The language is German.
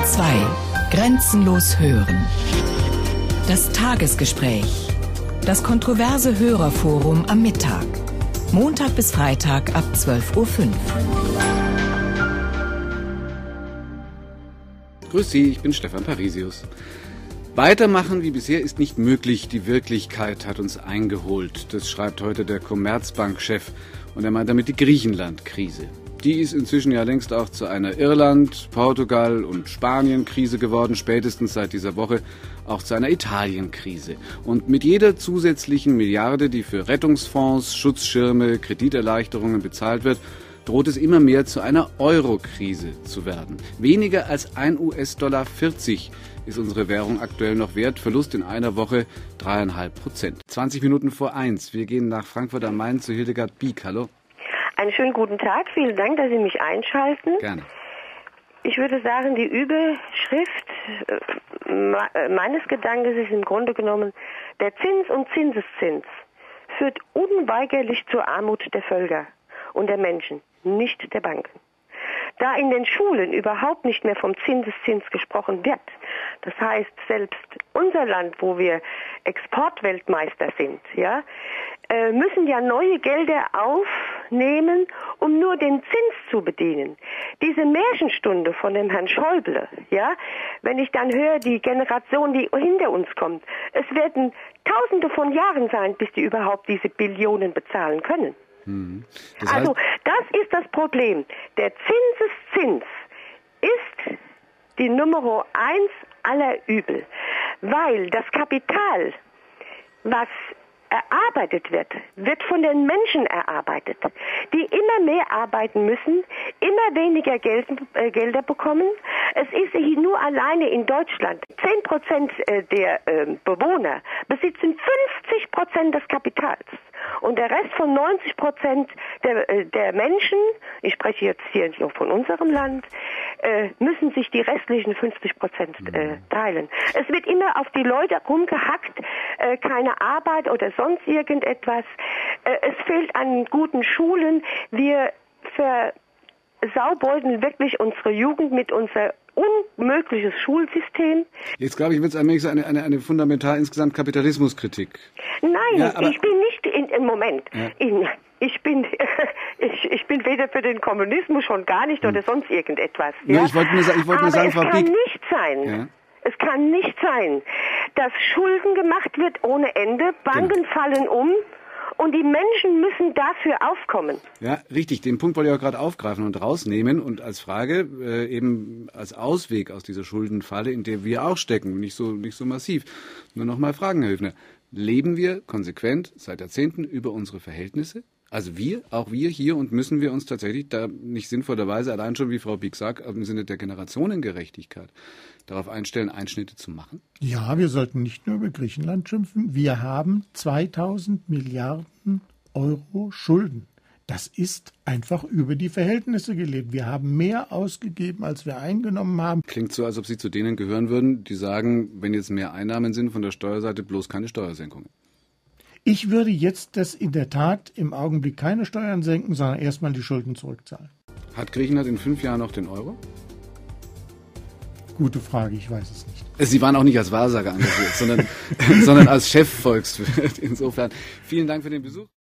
Bayern 2. Grenzenlos hören. Das Tagesgespräch. Das kontroverse Hörerforum am Mittag. Montag bis Freitag ab 12:05 Uhr. Grüß Sie, ich bin Stefan Parisius. Weitermachen wie bisher ist nicht möglich. Die Wirklichkeit hat uns eingeholt. Das schreibt heute der Commerzbank-Chef. Und er meint damit die Griechenland-Krise. Die ist inzwischen ja längst auch zu einer Irland-, Portugal- und Spanien-Krise geworden, spätestens seit dieser Woche auch zu einer Italien-Krise. Und mit jeder zusätzlichen Milliarde, die für Rettungsfonds, Schutzschirme, Krediterleichterungen bezahlt wird, droht es immer mehr zu einer Euro-Krise zu werden. Weniger als $1,40 ist unsere Währung aktuell noch wert. Verlust in einer Woche 3,5%. 20 Minuten vor 1. Wir gehen nach Frankfurt am Main zu Hildegard Bieck. Hallo. Einen schönen guten Tag. Vielen Dank, dass Sie mich einschalten. Gerne. Ich würde sagen, die Überschrift meines Gedankens ist im Grunde genommen, der Zins und Zinseszins führt unweigerlich zur Armut der Völker und der Menschen, nicht der Banken. Da in den Schulen überhaupt nicht mehr vom Zinseszins gesprochen wird, das heißt selbst unser Land, wo wir Exportweltmeister sind, ja, müssen ja neue Gelder aufnehmen, um nur den Zins zu bedienen. Diese Märchenstunde von dem Herrn Schäuble, ja, wenn ich dann höre, die Generation, die hinter uns kommt, es werden Tausende von Jahren sein, bis die überhaupt diese Billionen bezahlen können. Das heißt, also das ist das Problem. Der Zinseszins ist die Nummer 1 aller Übel, weil das Kapital, was erarbeitet wird, wird von den Menschen erarbeitet, die immer mehr arbeiten müssen, immer weniger Gelder bekommen. Es ist nur alleine in Deutschland 10% der Bewohner besitzen 50% des Kapitals. Und der Rest von 90% der Menschen, ich spreche jetzt hier von unserem Land, müssen sich die restlichen 50% teilen. Es wird immer auf die Leute rumgehackt, keine Arbeit oder sonst irgendetwas. Es fehlt an guten Schulen. Wir versaubeuteln wirklich unsere Jugend mit unser unmögliches Schulsystem. Jetzt glaube ich, wird es allmählich eine fundamental insgesamt Kapitalismuskritik. Nein, ja, ich bin nicht im Moment. Ja. Ich bin weder für den Kommunismus schon gar nicht oder sonst irgendetwas. Ja? Ja, ich wollte nur sagen, Frau Bieck. Es kann nicht sein, dass Schulden gemacht wird ohne Ende, Banken fallen um und die Menschen müssen dafür aufkommen. Ja, richtig. Den Punkt wollte ich auch gerade aufgreifen und rausnehmen und als Frage, eben als Ausweg aus dieser Schuldenfalle, in der wir auch stecken, nicht so massiv. Nur noch mal fragen, Herr Höfner. Leben wir konsequent seit Jahrzehnten über unsere Verhältnisse? Also auch wir hier, und müssen wir uns tatsächlich da nicht sinnvollerweise, allein schon wie Frau Bieck sagt, im Sinne der Generationengerechtigkeit, darauf einstellen, Einschnitte zu machen? Ja, wir sollten nicht nur über Griechenland schimpfen. Wir haben 2000 Milliarden Euro Schulden. Das ist einfach über die Verhältnisse gelebt. Wir haben mehr ausgegeben, als wir eingenommen haben. Klingt so, als ob Sie zu denen gehören würden, die sagen, wenn jetzt mehr Einnahmen sind von der Steuerseite, bloß keine Steuersenkungen. Ich würde jetzt in der Tat im Augenblick keine Steuern senken, sondern erstmal die Schulden zurückzahlen. Hat Griechenland in 5 Jahren noch den Euro? Gute Frage, ich weiß es nicht. Sie waren auch nicht als Wahrsager engagiert, sondern als Chefvolkswirt. Insofern vielen Dank für den Besuch.